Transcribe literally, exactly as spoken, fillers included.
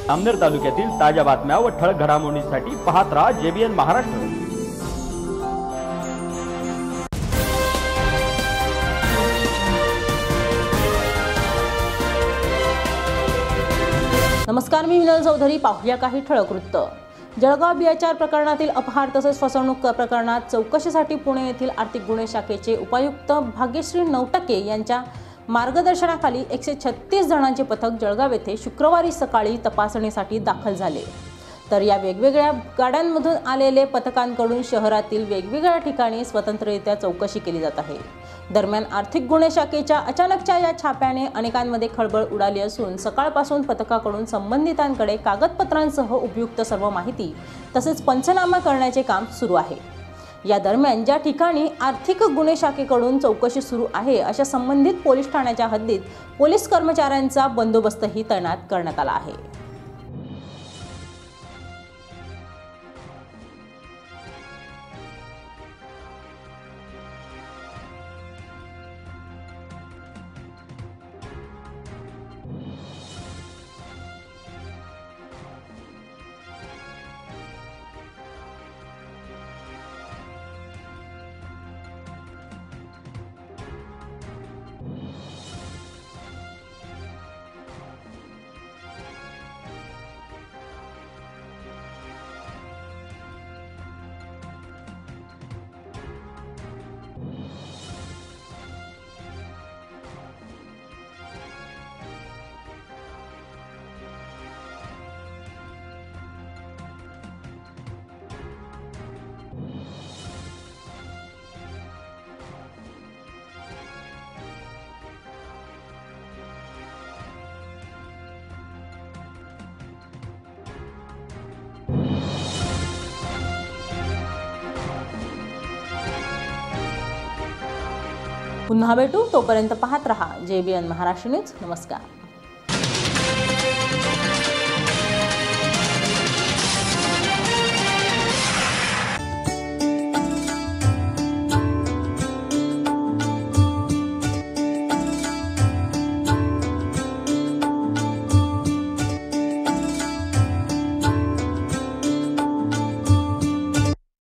अमनेर तालुक्यातील ताज्या बातम्या व ठळक घडामोडींसाठी पाहत राहा जेबीएन महाराष्ट्र। नमस्कार, मी विनल चौधरी। पाहूया काही ठळक वृत्त। जळगाव बियाचार प्रकरणातील अपहार तसेच फसवणूक प्रकरणात चौकशीसाठी पुणे येथील आर्थिक गुन्हे शाखेचे उपायुक्त भाग्यश्री नवटके यांच्या मार्गदर्शनाखाली एकशे छत्तीस जणांचे पथक जळगाव येथे शुक्रवारी सकाळी तपासणीसाठी दाखल झाले। तर या वेगवेगळ्या गाड्यांमधून आलेले पथकांकडून शहरातील वेगवेगळ्या ठिकाणी स्वतंत्ररित्या चौकशी केली जात आहे। दरम्यान आर्थिक गुन्हे शाखेच्या अचानकच्या या छाप्याने अनेकांमध्ये खळबळ उडाली असून सकाळपासून पथकाकडून संबंधितांकडे कागदपत्रांसह उपयुक्त सर्व माहिती तसेच पंचनामा करण्याचे काम सुरू आहे। या दरम्यान ज्या ठिकाणी आर्थिक गुन्हे शाखेकडून चौकशी सुरू आहे अशा संबंधित पोलीस ठाण्याच्या हद्दीत पोलीस कर्मचाऱ्यांचा बंदोबस्तही तैनात करण्यात आला आहे। पुन्हा भेटू, तोपर्यंत पाहत रहा जेबीएन महाराष्ट्र न्यूज। नमस्कार।